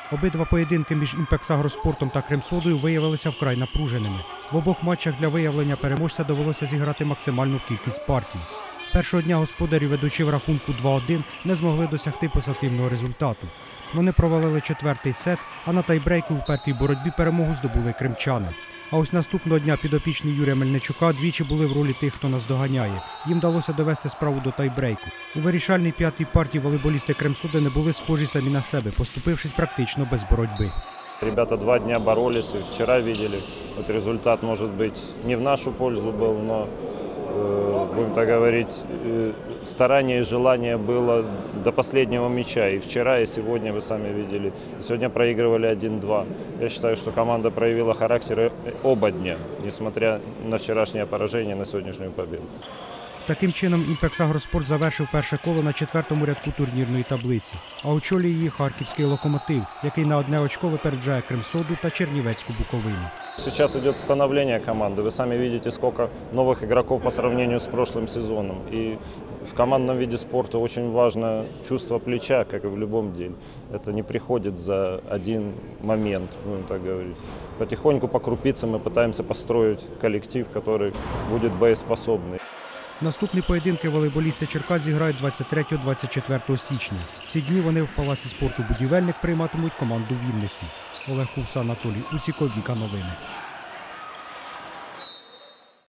Обидва поєдинки між «Імпекс-Агроспортом» та «Кремсодою» виявилися вкрай напруженими. В обох матчах для виявлення переможця довелося зіграти максимальну кількість партій. Першого дня господарі, ведучи в рахунку 2-1, не змогли досягти позитивного результату. Вони провалили четвертий сет, а на тайбрейку у п'ятій боротьбі перемогу здобули кримчани. А ось наступного дня підопічні Юрія Мельничука двічі були в ролі тих, хто наздоганяє. Їм вдалося довести справу до тайбрейку. У вирішальній п'ятій партії волейболісти «Кремсоди» не були схожі самі на себе, поступившись практично без боротьби. Ребята 2 дня боролись, и вчера видели. Вот результат, может быть, не в нашу пользу был, но, будем так говорить, старание и желание было до последнего мяча. И вчера, и сегодня, вы сами видели. Сегодня проигрывали 1-2. Я считаю, что команда проявила характер оба дня, несмотря на вчерашнее поражение, на сегодняшнюю победу. Таким чином, «Імпекс-Агроспорт» завершив перше коло на 4-му рядку турнірної таблиці. А очолює її харківський «Локомотив», який на 1 очко випереджає «Кремсоду» та Чернівецьку «Буковину». Сейчас идет становление команды. Вы сами видите, сколько новых игроков по сравнению с прошлым сезоном. И в командном виде спорта очень важно чувство плеча, как и в любом деле. Это не приходит за один момент, будем так говорить. Потихоньку, по крупицам мы пытаемся построить коллектив, который будет боеспособный. Наступні поєдинки волейболісти Черкас зіграють 23-24 січня. В ці дні вони в Палаці спорту «Будівельник» прийматимуть команду Вінниці. Олег Кувса, Анатолій Усіков, Віка Новини.